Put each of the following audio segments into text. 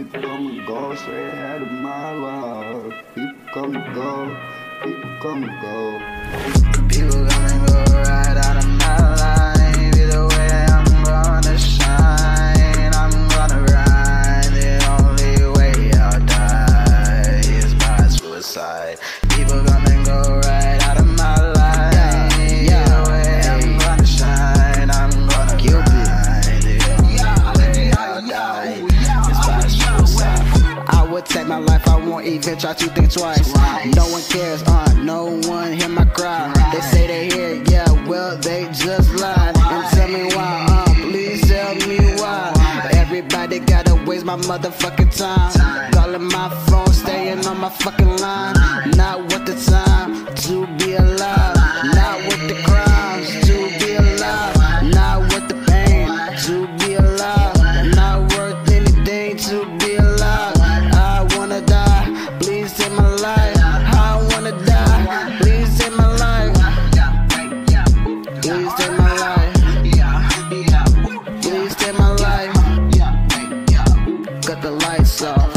People come and go, straight ahead of my life. People come and go, people come and go. People come and go right out of my life. Either way, I'm gonna shine. I'm gonna ride. The only way I'll die is by suicide. People come and go right out of my life. Either way, I'm gonna shine. I'm gonna ride. The only way I'll die is by suicide. I would take my life, I won't even try to think twice. No one cares, no one hear my cry. They say they hear, yeah, well, they just lied. And tell me why, please tell me why. Everybody gotta waste my motherfucking time. Calling my phone, staying on my fucking line. Not worth the time to be alive. Not worth the crimes to be alive. Not worth the pain to be alive. Not worth anything to be alive. I wanna die, please take my life. I wanna die, please take my life. Please take my life. Please take my life. Cut the lights off.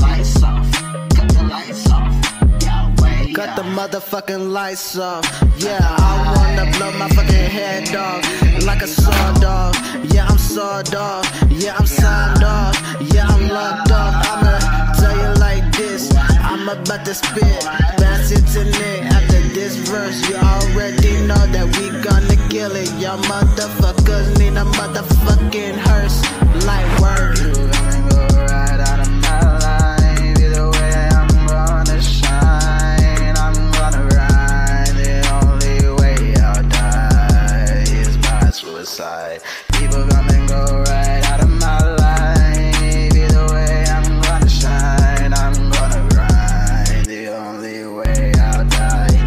Cut the motherfucking lights off. Yeah, I wanna blow my fucking head off like a sawed off. Yeah, I'm sawed off. Yeah, I'm signed off. Yeah, I'm locked off. I'ma tell you like this, I'm about to spit. Pass it to Nick after this verse. You already know that we gonna kill it. Y'all motherfuckers need a motherfucking hearse. Like word. You gonna go right out of my life. Either way, I'm gonna shine. I'm gonna ride. The only way I'll die is by suicide. People come and go right out of my life. Either way, I'm gonna shine. I'm gonna ride. The only way I'll die.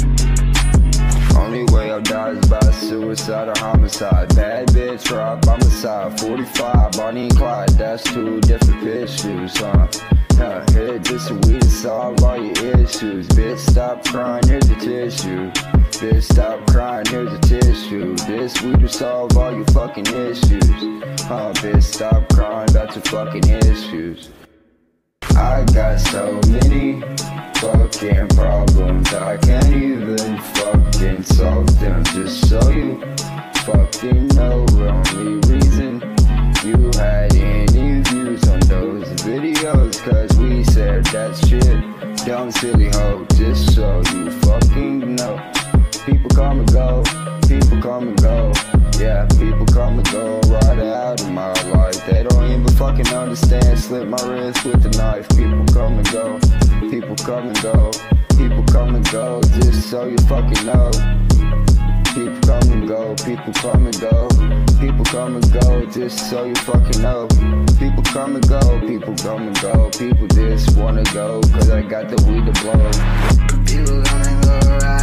Only way I'll die is by suicide or homicide. Bad bitch, rob by my side. 45, Bonnie and Clyde, that's two different issues, huh? Yeah, here, just a weed to solve all your issues. Bitch, stop crying, here's the tissue. Bitch, stop crying, here's the tissue. This weed will solve all your fucking issues. Bitch, stop crying about your fucking issues. I got so many fucking problems, I can't even fucking solve them. Just so you fucking know, the only reason you had any views on those videos, cause we said that shit dumb silly hoe. Just so you fucking know, people come and go, people come and go. Yeah, people come and go right out of my life. They don't even fucking understand, slip my wrist with the knife. People come and go, people come and go, people come and go. Just so you fucking know, people come and go, people come and go, people come and go. Just so you fucking know, people come and go, people come and go. People just wanna go, cause I got the weed to blow. People come and go right